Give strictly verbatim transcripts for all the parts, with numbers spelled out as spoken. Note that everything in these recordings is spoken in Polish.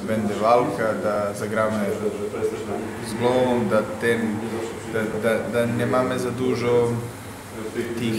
będzie walka, da zagramy z głową, da, ten, da, da, da nie mamy za dużo tych,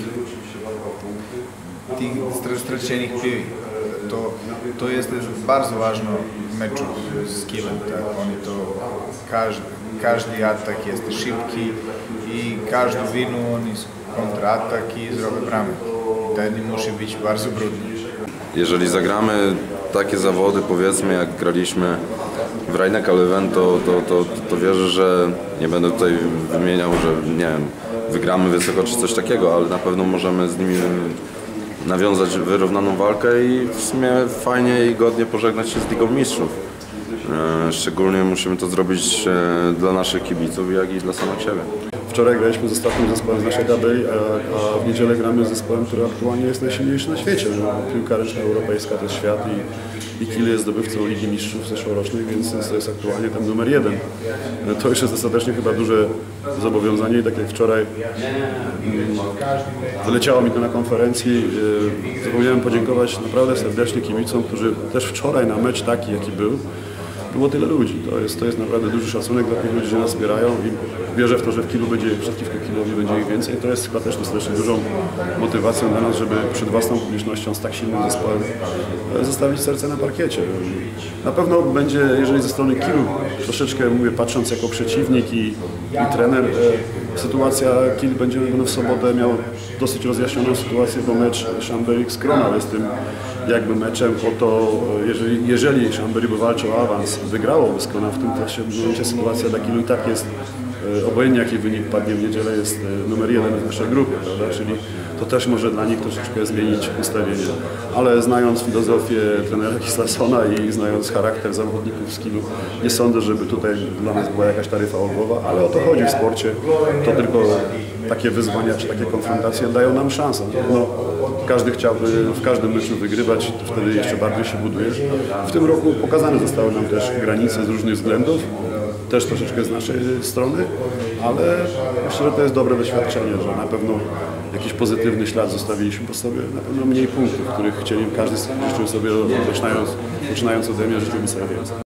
tych straconych piłek. To, to jest bardzo ważne w meczu z Kielem. Tak? Oni to, każdy, każdy atak jest szybki i każdą winu oni kontratak i zrobią bramę. Wtedy musi być bardzo brudny. Jeżeli zagramy takie zawody, powiedzmy jak graliśmy w Rhein-Neckar Löwen, to, to, to, to wierzę, że nie będę tutaj wymieniał, że nie wiem, wygramy wysoko czy coś takiego, ale na pewno możemy z nimi nawiązać wyrównaną walkę i w sumie fajnie i godnie pożegnać się z Ligą Mistrzów. Szczególnie musimy to zrobić dla naszych kibiców, jak i dla samych siebie. Wczoraj graliśmy z ostatnim zespołem z naszej tabeli, a, a w niedzielę gramy z zespołem, który aktualnie jest najsilniejszy na świecie. Piłka ręczna europejska to jest świat i, i Kiel jest zdobywcą Ligi Mistrzów zeszłorocznych, więc to jest aktualnie ten numer jeden. To już jest dostatecznie chyba duże zobowiązanie i tak jak wczoraj wyleciało mi to na konferencji, zapomniałem podziękować naprawdę serdecznie kibicom, którzy też wczoraj na mecz taki jaki był, było tyle ludzi. To jest, to jest naprawdę duży szacunek dla tych ludzi, że nas wspierają i wierzę w to, że w Kielu będzie, przeciwko Kielowi będzie ich więcej. To jest chyba też dostatecznie dużą motywacją dla nas, żeby przed własną publicznością z tak silnym zespołem zostawić serce na parkiecie. Na pewno będzie, jeżeli ze strony Kielu troszeczkę, mówię, patrząc jako przeciwnik i, i trener, sytuacja Kiel będzie no, w sobotę miał dosyć rozjaśnioną sytuację, bo mecz Chambéry z Kronau jest tym jakby meczem o to, jeżeli, jeżeli Chambéry by walczył o awans, wygrałoby z Kronau w tym czasie, momencie sytuacja dla Kielu i tak jest, obojętnie jaki wynik padnie w niedzielę, jest numer jeden w naszej grupie, prawda? Czyli to też może dla nich troszeczkę zmienić ustawienie. Ale znając filozofię trenera Gislassona i znając charakter zawodników z Kielu, nie sądzę, żeby tutaj dla nas była jakaś taryfa ulgowa, ale o to chodzi w sporcie. To tylko takie wyzwania czy takie konfrontacje dają nam szansę. No, każdy chciałby w każdym meczu wygrywać, to wtedy jeszcze bardziej się buduje. W tym roku pokazane zostały nam też granice z różnych względów, też troszeczkę z naszej strony, ale myślę, że to jest dobre doświadczenie, że na pewno jakiś pozytywny ślad zostawiliśmy po sobie, na pewno mniej punktów, których chcieli każdy życzył sobie, zaczynając, zaczynając ode mnie, życzyłby sobie więcej.